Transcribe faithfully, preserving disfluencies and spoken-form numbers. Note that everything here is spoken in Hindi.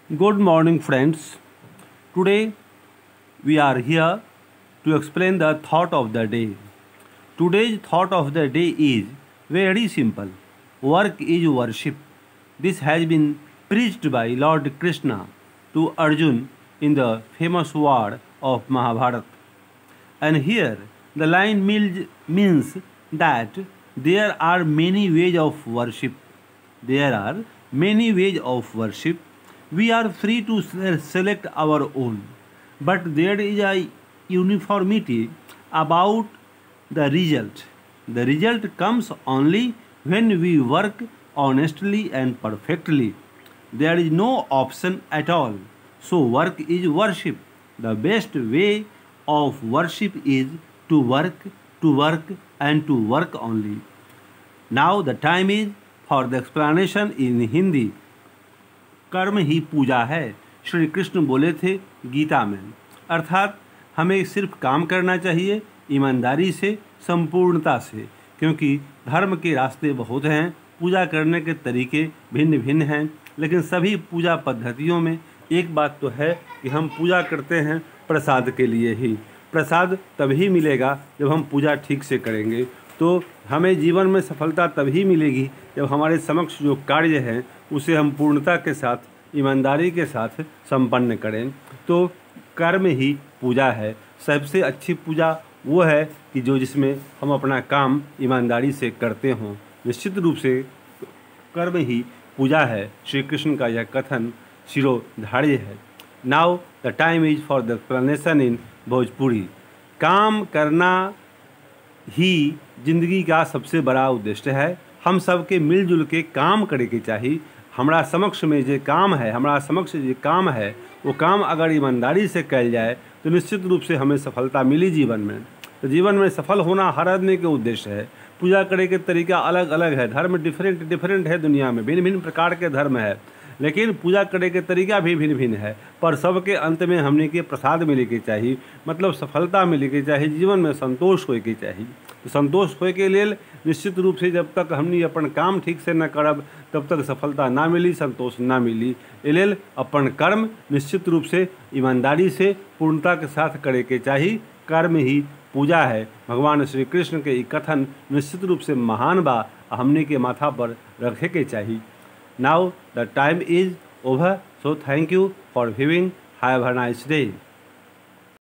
Good morning, friends. Today we are here to explain the thought of the day. Today's thought of the day is very simple. Work is worship. This has been preached by Lord Krishna to Arjun in the famous war of Mahabharata. And here the line means that there are many ways of worship. There are many ways of worship. We are free to select our own, but there is a uniformity about the result. The result comes only when we work honestly and perfectly. There is no option at all. So work is worship. The best way of worship is to work, to work and to work only. Now the time is for the explanation in Hindi. कर्म ही पूजा है, श्री कृष्ण बोले थे गीता में। अर्थात हमें सिर्फ काम करना चाहिए ईमानदारी से, संपूर्णता से, क्योंकि धर्म के रास्ते बहुत हैं, पूजा करने के तरीके भिन्न भिन्न हैं, लेकिन सभी पूजा पद्धतियों में एक बात तो है कि हम पूजा करते हैं प्रसाद के लिए ही। प्रसाद तभी मिलेगा जब हम पूजा ठीक से करेंगे। तो हमें जीवन में सफलता तभी मिलेगी जब हमारे समक्ष जो कार्य हैं उसे हम पूर्णता के साथ, ईमानदारी के साथ संपन्न करें। तो कर्म ही पूजा है। सबसे अच्छी पूजा वो है कि जो जिसमें हम अपना काम ईमानदारी से करते हों। निश्चित रूप से कर्म ही पूजा है। श्री कृष्ण का यह कथन शिरोधार्य है। Now the time is for the explanation in Bhojpuri. काम करना ही जिंदगी का सबसे बड़ा उद्देश्य है। हम सबके मिलजुल के काम करे के चाहिए। हमारा समक्ष में जो काम है, हमारा समक्ष जो काम है, वो काम अगर ईमानदारी से कल जाए तो निश्चित रूप से हमें सफलता मिली जीवन में। तो जीवन में सफल होना हर आदमी के उद्देश्य है। पूजा करे के तरीका अलग अलग है, धर्म डिफरेंट डिफरेंट है, दुनिया में भिन्न भिन्न प्रकार के धर्म है, लेकिन पूजा करे के तरीका भी भिन्न भिन्न है। पर सबके अंत में हमने के प्रसाद मिले के चाहिए, मतलब सफलता मिले के चाहिए, जीवन में संतोष होए के चाहिए। तो संतोष होए के लिए निश्चित रूप से जब तक हमने अपन काम ठीक से न करब तब तक सफलता ना मिली, संतोष ना मिली। इलेल अपन कर्म निश्चित रूप से ईमानदारी से पूर्णता के साथ करे के चाहिए। कर्म ही पूजा है। भगवान श्री कृष्ण के कथन निश्चित रूप से महान बा, हमने के माथा पर रखे के चाहिए। Now the time is over, so thank you for viewing. Have a nice day.